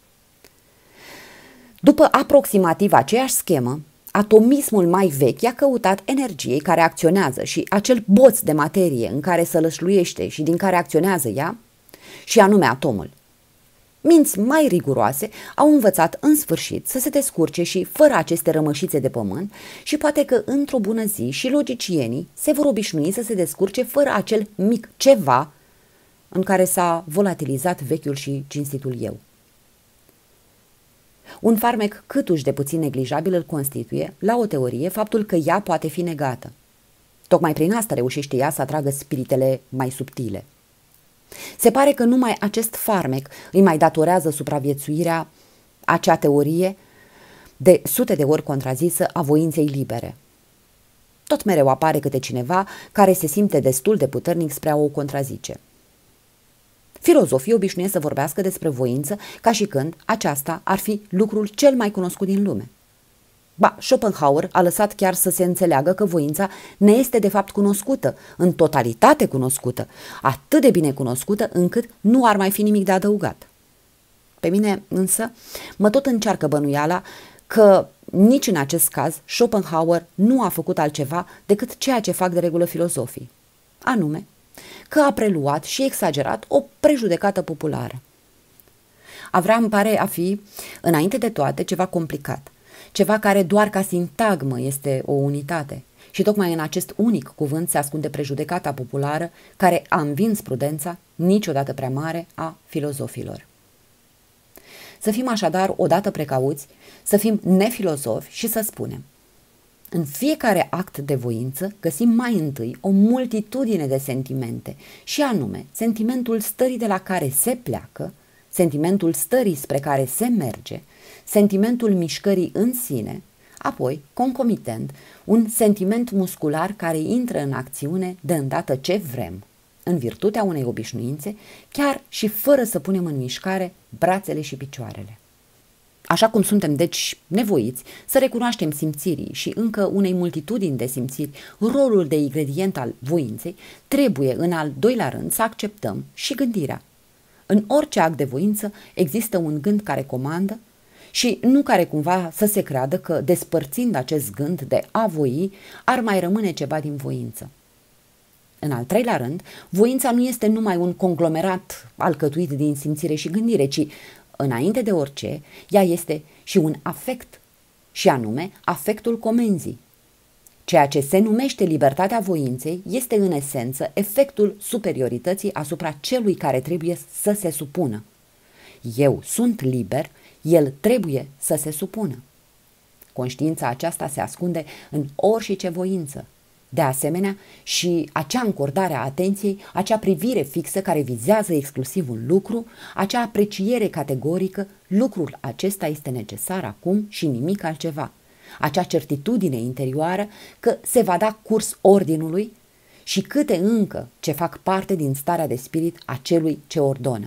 După aproximativ aceeași schemă, atomismul mai vechi a căutat energiei care acționează și acel boț de materie în care sălășluiește și din care acționează ea, și anume atomul. Minți mai riguroase au învățat în sfârșit să se descurce și fără aceste rămășițe de pământ și poate că într-o bună zi și logicienii se vor obișnui să se descurce fără acel mic ceva în care s-a volatilizat vechiul și cinstitul eu. Un farmec câtuși de puțin neglijabil îl constituie, la o teorie, faptul că ea poate fi negată. Tocmai prin asta reușește ea să atragă spiritele mai subtile. Se pare că numai acest farmec îi mai datorează supraviețuirea acea teorie de sute de ori contrazisă a voinței libere. Tot mereu apare câte cineva care se simte destul de puternic spre a o contrazice. Filozofii obișnuiesc să vorbească despre voință ca și când aceasta ar fi lucrul cel mai cunoscut din lume. Ba, Schopenhauer a lăsat chiar să se înțeleagă că voința ne este de fapt cunoscută, în totalitate cunoscută, atât de bine cunoscută încât nu ar mai fi nimic de adăugat. Pe mine însă mă tot încearcă bănuiala că nici în acest caz Schopenhauer nu a făcut altceva decât ceea ce fac de regulă filozofii, anume că a preluat și exagerat o prejudecată populară. A vrea îmi pare a fi, înainte de toate, ceva complicat, ceva care doar ca sintagmă este o unitate și tocmai în acest unic cuvânt se ascunde prejudecata populară care a învins prudența, niciodată prea mare, a filozofilor. Să fim așadar odată precauți, să fim nefilozofi și să spunem: în fiecare act de voință găsim mai întâi o multitudine de sentimente și anume sentimentul stării de la care se pleacă, sentimentul stării spre care se merge, sentimentul mișcării în sine, apoi, concomitent, un sentiment muscular care intră în acțiune de îndată ce vrem, în virtutea unei obișnuințe, chiar și fără să punem în mișcare brațele și picioarele. Așa cum suntem deci nevoiți să recunoaștem simțirii și încă unei multitudini de simțiri rolul de ingredient al voinței, trebuie în al doilea rând să acceptăm și gândirea. În orice act de voință există un gând care comandă și nu care cumva să se creadă că, despărțind acest gând de a voi, ar mai rămâne ceva din voință. În al treilea rând, voința nu este numai un conglomerat alcătuit din simțire și gândire, ci, înainte de orice, ea este și un afect, și anume afectul comenzii. Ceea ce se numește libertatea voinței este în esență efectul superiorității asupra celui care trebuie să se supună. Eu sunt liber, el trebuie să se supună. Conștiința aceasta se ascunde în orice voință. De asemenea, și acea încordare a atenției, acea privire fixă care vizează exclusiv un lucru, acea apreciere categorică, lucrul acesta este necesar acum și nimic altceva. Acea certitudine interioară că se va da curs ordinului și câte încă ce fac parte din starea de spirit a celui ce ordonă.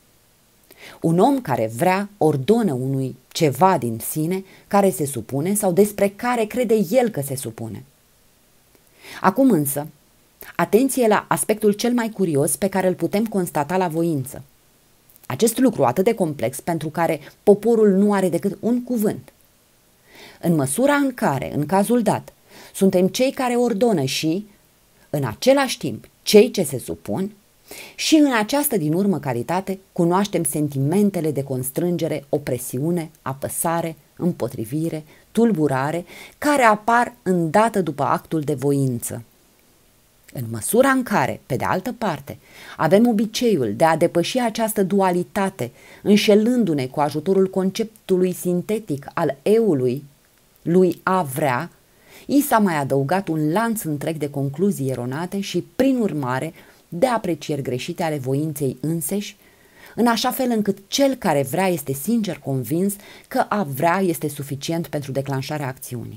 Un om care vrea ordonă unui ceva din sine care se supune sau despre care crede el că se supune. Acum însă, atenție la aspectul cel mai curios pe care îl putem constata la voință. Acest lucru atât de complex pentru care poporul nu are decât un cuvânt. În măsura în care, în cazul dat, suntem cei care ordonă și, în același timp, cei ce se supun, și în această din urmă calitate cunoaștem sentimentele de constrângere, opresiune, apăsare, împotrivire, tulburare, care apar îndată după actul de voință. În măsura în care, pe de altă parte, avem obiceiul de a depăși această dualitate, înșelându-ne cu ajutorul conceptului sintetic al eului, lui a vrea, i s-a mai adăugat un lanț întreg de concluzii eronate și, prin urmare, de aprecieri greșite ale voinței înseși, în așa fel încât cel care vrea este sincer convins că a vrea este suficient pentru declanșarea acțiunii.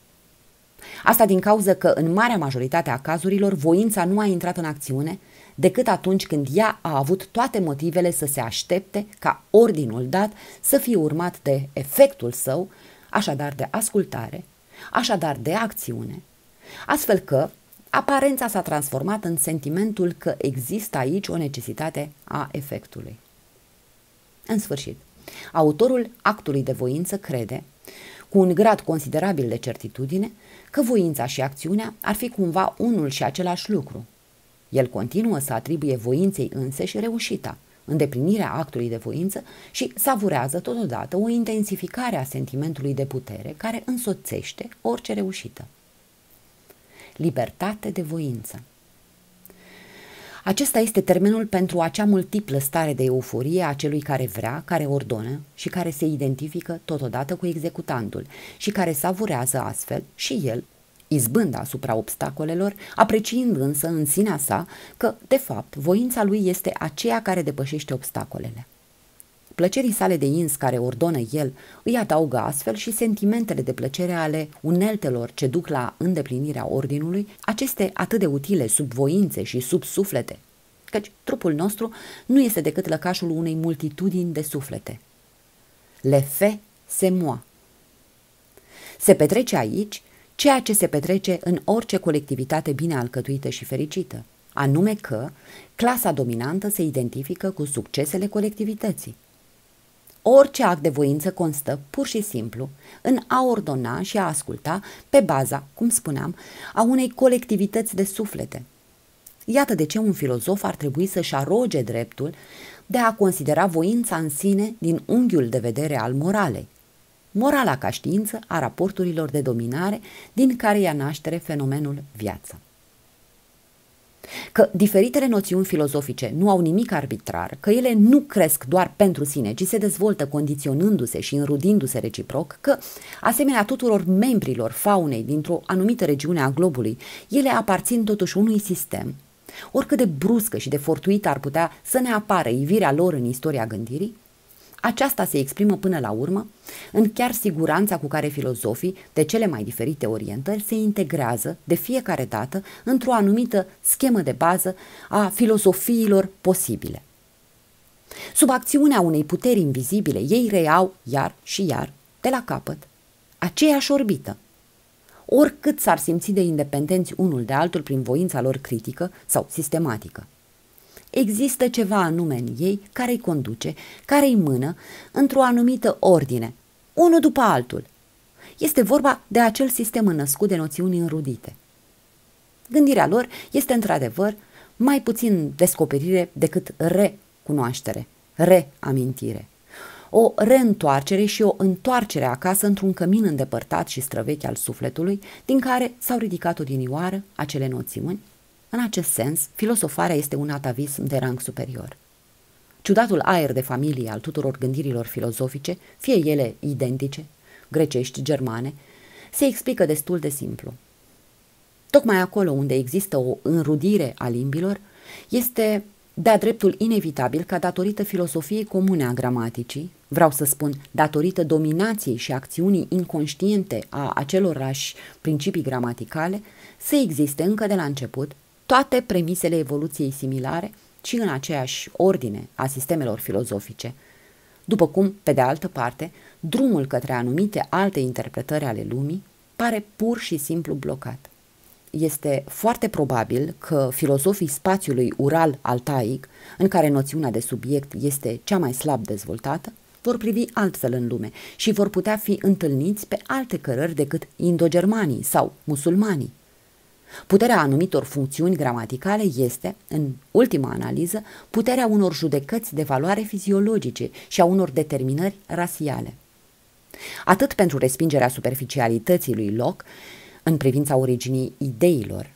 Asta din cauza că, în marea majoritate a cazurilor, voința nu a intrat în acțiune decât atunci când ea a avut toate motivele să se aștepte ca ordinul dat să fie urmat de efectul său, așadar de ascultare, așadar de acțiune, astfel că aparența s-a transformat în sentimentul că există aici o necesitate a efectului. În sfârșit, autorul actului de voință crede, cu un grad considerabil de certitudine, că voința și acțiunea ar fi cumva unul și același lucru. El continuă să atribuie voinței înseși reușita, îndeplinirea actului de voință și savurează totodată o intensificare a sentimentului de putere care însoțește orice reușită. Libertate de voință. Acesta este termenul pentru acea multiplă stare de euforie a celui care vrea, care ordonă și care se identifică totodată cu executantul și care savurează astfel și el, izbând asupra obstacolelor, apreciind însă în sinea sa că, de fapt, voința lui este aceea care depășește obstacolele. Plăcerii sale de ins care ordonă el îi adaugă astfel și sentimentele de plăcere ale uneltelor ce duc la îndeplinirea ordinului, aceste atât de utile sub voințe și sub suflete, căci trupul nostru nu este decât lăcașul unei multitudini de suflete. Le fait c'est moi. Se petrece aici ceea ce se petrece în orice colectivitate bine alcătuită și fericită, anume că clasa dominantă se identifică cu succesele colectivității. Orice act de voință constă, pur și simplu, în a ordona și a asculta pe baza, cum spuneam, a unei colectivități de suflete. Iată de ce un filozof ar trebui să-și aroge dreptul de a considera voința în sine din unghiul de vedere al moralei. Morala ca știință a raporturilor de dominare din care ia naștere fenomenul viață. Că diferitele noțiuni filozofice nu au nimic arbitrar, că ele nu cresc doar pentru sine, ci se dezvoltă condiționându-se și înrudindu-se reciproc, că, asemenea tuturor membrilor faunei dintr-o anumită regiune a globului, ele aparțin totuși unui sistem, oricât de bruscă și de fortuită ar putea să ne apară ivirea lor în istoria gândirii, aceasta se exprimă până la urmă în chiar siguranța cu care filozofii de cele mai diferite orientări se integrează de fiecare dată într-o anumită schemă de bază a filozofiilor posibile. Sub acțiunea unei puteri invizibile, ei reiau iar și iar, de la capăt, aceeași orbită. Oricât s-ar simți de independenți unul de altul prin voința lor critică sau sistematică. Există ceva anume în ei care îi conduce, care îi mână într-o anumită ordine, unul după altul. Este vorba de acel sistem înnăscut de noțiuni înrudite. Gândirea lor este într-adevăr mai puțin descoperire decât recunoaștere, reamintire. O reîntoarcere și o întoarcere acasă într-un cămin îndepărtat și străvechi al sufletului, din care s-au ridicat odinioară acele noțiuni. În acest sens, filosofarea este un atavism de rang superior. Ciudatul aer de familie al tuturor gândirilor filozofice, fie ele identice, grecești, germane, se explică destul de simplu. Tocmai acolo unde există o înrudire a limbilor, este de-a dreptul inevitabil ca datorită filosofiei comune a gramaticii, vreau să spun datorită dominației și acțiunii inconștiente a acelorași principii gramaticale, să existe încă de la început toate premisele evoluției similare și în aceeași ordine a sistemelor filozofice, după cum, pe de altă parte, drumul către anumite alte interpretări ale lumii pare pur și simplu blocat. Este foarte probabil că filozofii spațiului ural-altaic, în care noțiunea de subiect este cea mai slab dezvoltată, vor privi altfel în lume și vor putea fi întâlniți pe alte cărări decât indogermanii sau musulmanii. Puterea anumitor funcțiuni gramaticale este, în ultima analiză, puterea unor judecăți de valoare fiziologice și a unor determinări rasiale. Atât pentru respingerea superficialității lui Locke, în privința originii ideilor.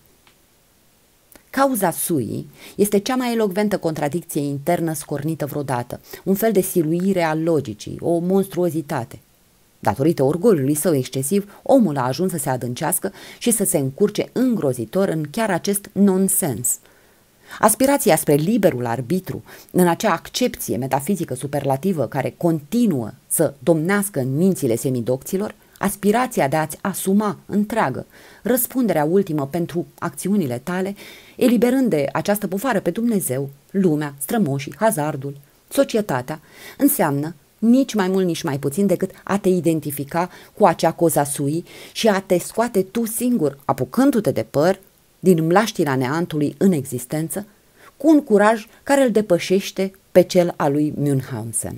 Cauza sui este cea mai elocventă contradicție internă scornită vreodată, un fel de siluire a logicii, o monstruozitate. Datorită orgoliului său excesiv, omul a ajuns să se adâncească și să se încurce îngrozitor în chiar acest nonsens. Aspirația spre liberul arbitru, în acea accepție metafizică superlativă care continuă să domnească în mințile semidocților, aspirația de a-ți asuma întreagă răspunderea ultimă pentru acțiunile tale, eliberând de această povară pe Dumnezeu, lumea, strămoșii, hazardul, societatea, înseamnă nici mai mult, nici mai puțin decât a te identifica cu acea coza sui și a te scoate tu singur, apucându-te de păr, din mlaștina neantului în existență, cu un curaj care îl depășește pe cel al lui Münchhausen.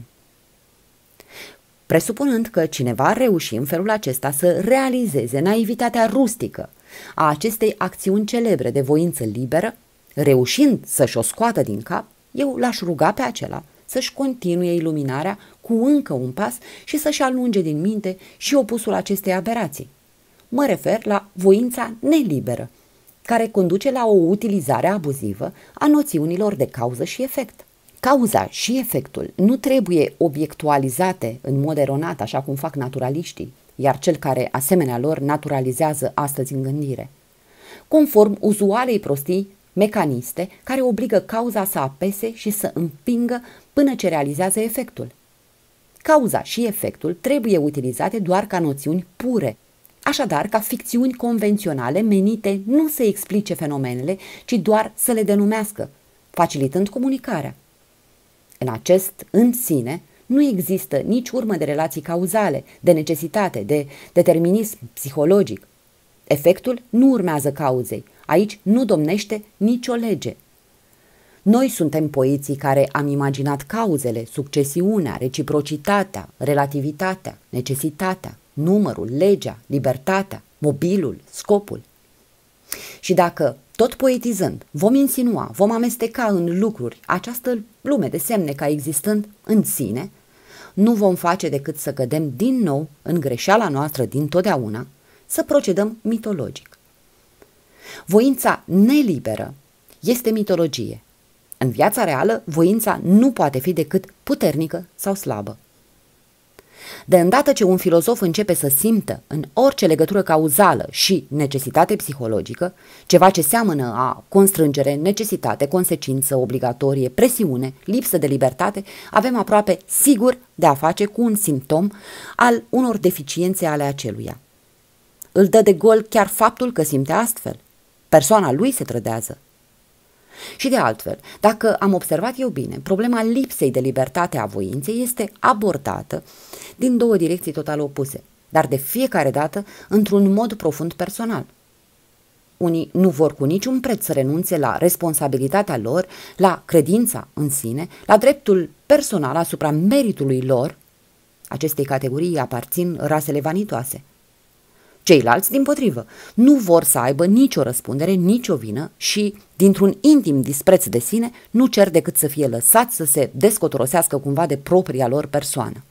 Presupunând că cineva ar reuși în felul acesta să realizeze naivitatea rustică a acestei acțiuni celebre de voință liberă, reușind să-și o scoată din cap, eu l-aș ruga pe acela să-și continue iluminarea cu încă un pas și să-și alunge din minte și opusul acestei aberații. Mă refer la voința neliberă, care conduce la o utilizare abuzivă a noțiunilor de cauză și efect. Cauza și efectul nu trebuie obiectualizate în mod eronat, așa cum fac naturaliștii, iar cel care, asemenea lor, naturalizează astăzi în gândire, conform uzualei prostii mecaniste care obligă cauza să apese și să împingă până ce realizează efectul. Cauza și efectul trebuie utilizate doar ca noțiuni pure, așadar ca ficțiuni convenționale menite nu să explice fenomenele, ci doar să le denumească, facilitând comunicarea. În acest în sine nu există nici urmă de relații cauzale, de necesitate, de determinism psihologic. Efectul nu urmează cauzei, aici nu domnește nicio lege. Noi suntem poeții care am imaginat cauzele, succesiunea, reciprocitatea, relativitatea, necesitatea, numărul, legea, libertatea, mobilul, scopul. Și dacă, tot poetizând, vom insinua, vom amesteca în lucruri această lume de semne ca existând în sine, nu vom face decât să cădem din nou în greșeala noastră dintotdeauna, să procedăm mitologic. Voința neliberă este mitologie. În viața reală, voința nu poate fi decât puternică sau slabă. De îndată ce un filozof începe să simtă în orice legătură cauzală și necesitate psihologică, ceva ce seamănă a constrângere, necesitate, consecință obligatorie, presiune, lipsă de libertate, avem aproape sigur de a face cu un simptom al unor deficiențe ale aceluia. Îl dă de gol chiar faptul că simte astfel. Persoana lui se trădează. Și de altfel, dacă am observat eu bine, problema lipsei de libertate a voinței este abordată din două direcții total opuse, dar de fiecare dată într-un mod profund personal. Unii nu vor cu niciun preț să renunțe la responsabilitatea lor, la credința în sine, la dreptul personal asupra meritului lor. Acestei categorii aparțin rasele vanitoase. Ceilalți, dimpotrivă, nu vor să aibă nicio răspundere, nicio vină și, dintr-un intim dispreț de sine, nu cer decât să fie lăsați să se descotorosească cumva de propria lor persoană.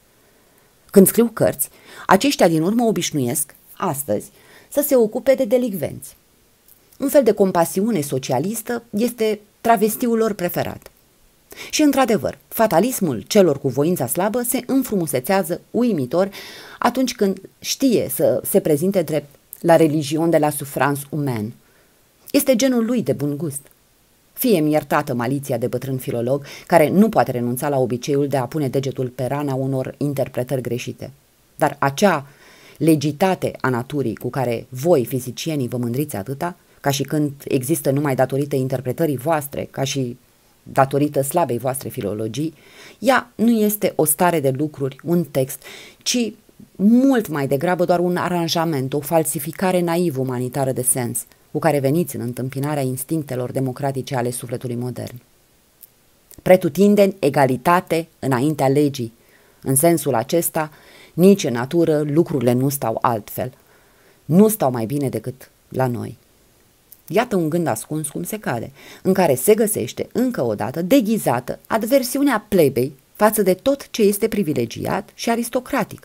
Când scriu cărți, aceștia din urmă obișnuiesc, astăzi, să se ocupe de delicvenți. Un fel de compasiune socialistă este travestiul lor preferat. Și, într-adevăr, fatalismul celor cu voința slabă se înfrumusețează uimitor atunci când știe să se prezinte drept la religion de la souffrance humaine. Este genul lui de bun gust. Fie-mi iertată maliția de bătrân filolog, care nu poate renunța la obiceiul de a pune degetul pe rana unor interpretări greșite. Dar acea legitate a naturii cu care voi, fizicienii, vă mândriți atâta, ca și când există numai datorită interpretării voastre, ca și datorită slabei voastre filologii, ea nu este o stare de lucruri, un text, ci mult mai degrabă doar un aranjament, o falsificare naiv umanitară de sens, cu care veniți în întâmpinarea instinctelor democratice ale sufletului modern. Pretutindeni egalitate înaintea legii. În sensul acesta, nici în natură lucrurile nu stau altfel. Nu stau mai bine decât la noi. Iată un gând ascuns cum se cade, în care se găsește încă o dată deghizată adversiunea plebei față de tot ce este privilegiat și aristocratic,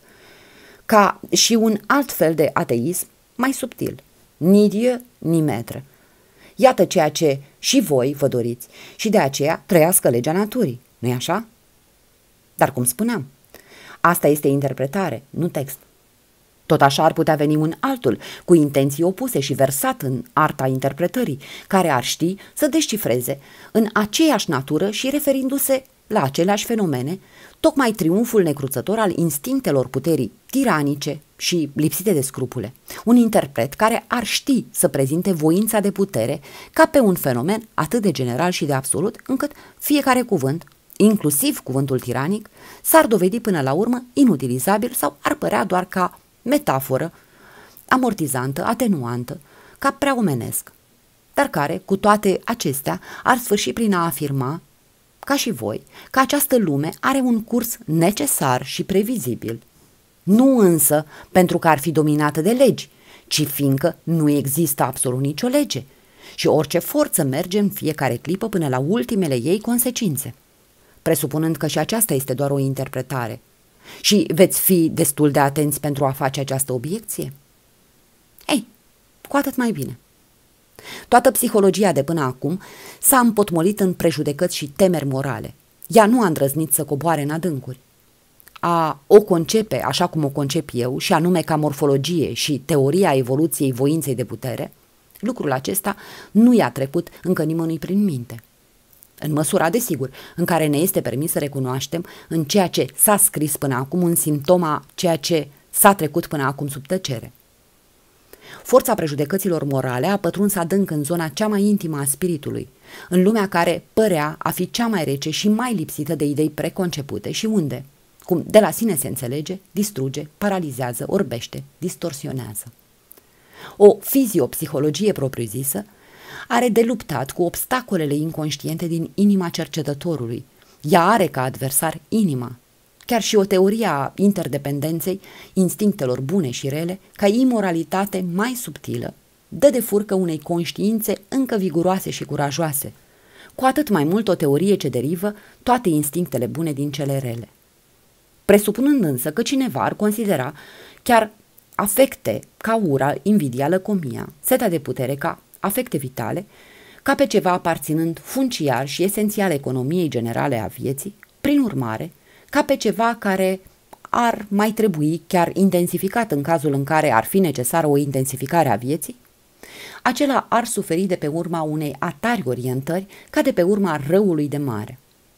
ca și un alt fel de ateism mai subtil, ni Dieu, ni maître. Iată ceea ce și voi vă doriți și de aceea trăiască legea naturii, nu-i așa? Dar cum spuneam, asta este interpretare, nu text. Tot așa ar putea veni un altul, cu intenții opuse și versat în arta interpretării, care ar ști să descifreze în aceeași natură și referindu-se la aceleași fenomene, tocmai triumful necruțător al instinctelor puterii tiranice și lipsite de scrupule. Un interpret care ar ști să prezinte voința de putere ca pe un fenomen atât de general și de absolut, încât fiecare cuvânt, inclusiv cuvântul tiranic, s-ar dovedi până la urmă inutilizabil sau ar părea doar ca metaforă, amortizantă, atenuantă, ca prea omenesc, dar care, cu toate acestea, ar sfârși prin a afirma, ca și voi, că această lume are un curs necesar și previzibil. Nu însă pentru că ar fi dominată de legi, ci fiindcă nu există absolut nicio lege și orice forță merge în fiecare clipă până la ultimele ei consecințe. Presupunând că și aceasta este doar o interpretare, și veți fi destul de atenți pentru a face această obiecție? Ei, cu atât mai bine. Toată psihologia de până acum s-a împotmolit în prejudecăți și temeri morale. Ea nu a îndrăznit să coboare în adâncuri. A o concepe așa cum o concep eu, și anume ca morfologie și teoria evoluției voinței de putere, lucrul acesta nu i-a trecut încă nimănui prin minte. În măsura, desigur, în care ne este permis să recunoaștem în ceea ce s-a scris până acum un simptom a ceea ce s-a trecut până acum sub tăcere. Forța prejudecăților morale a pătruns adânc în zona cea mai intimă a spiritului, în lumea care părea a fi cea mai rece și mai lipsită de idei preconcepute și unde, cum de la sine se înțelege, distruge, paralizează, orbește, distorsionează. O fiziopsihologie propriu-zisă are de luptat cu obstacolele inconștiente din inima cercetătorului. Ea are ca adversar inima. Chiar și o teorie a interdependenței, instinctelor bune și rele, ca imoralitate mai subtilă, dă de furcă unei conștiințe încă viguroase și curajoase, cu atât mai mult o teorie ce derivă toate instinctele bune din cele rele. Presupunând însă că cineva ar considera chiar afecte ca ura, invidia, lăcomia, seta de putere ca afecte vitale, ca pe ceva aparținând funciar și esențial economiei generale a vieții, prin urmare, ca pe ceva care ar mai trebui chiar intensificat în cazul în care ar fi necesară o intensificare a vieții, acela ar suferi de pe urma unei atari orientări ca de pe urma răului de mare.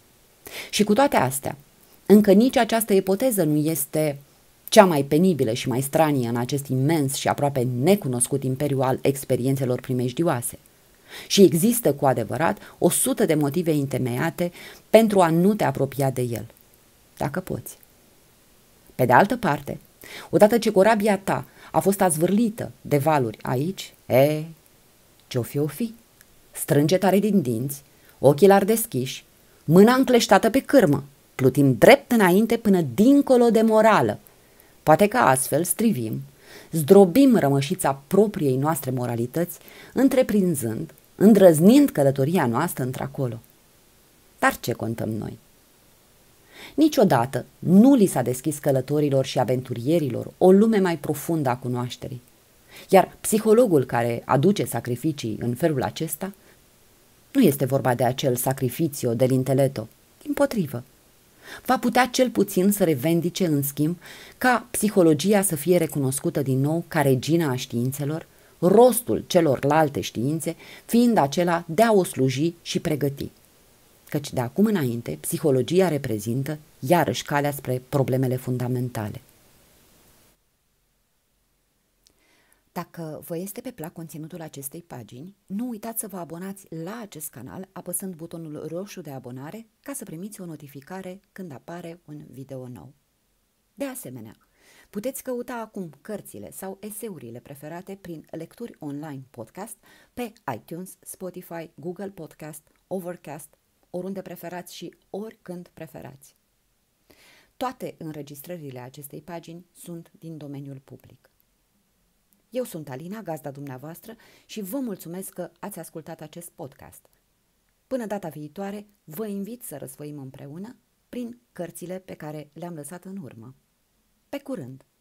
Și cu toate astea, încă nici această ipoteză nu este cea mai penibilă și mai stranie în acest imens și aproape necunoscut imperiu al experiențelor primejdioase. și există cu adevărat o sută de motive întemeiate pentru a nu te apropia de el, dacă poți. Pe de altă parte, odată ce corabia ta a fost azvârlită de valuri aici, e, ce-o fi o fi? Strânge tare din dinți, ochii larg deschiși, mâna încleștată pe cârmă, plutim drept înainte până dincolo de morală. Poate că astfel strivim, zdrobim rămășița propriei noastre moralități, întreprinzând, îndrăznind călătoria noastră într-acolo. Dar ce contăm noi? Niciodată nu li s-a deschis călătorilor și aventurierilor o lume mai profundă a cunoașterii, iar psihologul care aduce sacrificii în felul acesta nu este vorba de acel sacrificio del intelletto, dimpotrivă. Va putea cel puțin să revendice, în schimb, ca psihologia să fie recunoscută din nou ca regina a științelor, rostul celorlalte științe fiind acela de a o sluji și pregăti. Căci de acum înainte, psihologia reprezintă iarăși calea spre problemele fundamentale. Dacă vă este pe plac conținutul acestei pagini, nu uitați să vă abonați la acest canal apăsând butonul roșu de abonare ca să primiți o notificare când apare un video nou. De asemenea, puteți căuta acum cărțile sau eseurile preferate prin lecturi online podcast pe iTunes, Spotify, Google Podcast, Overcast, oriunde preferați și oricând preferați. Toate înregistrările acestei pagini sunt din domeniul public. Eu sunt Alina, gazda dumneavoastră, și vă mulțumesc că ați ascultat acest podcast. Până data viitoare, vă invit să răsfoim împreună prin cărțile pe care le-am lăsat în urmă. Pe curând!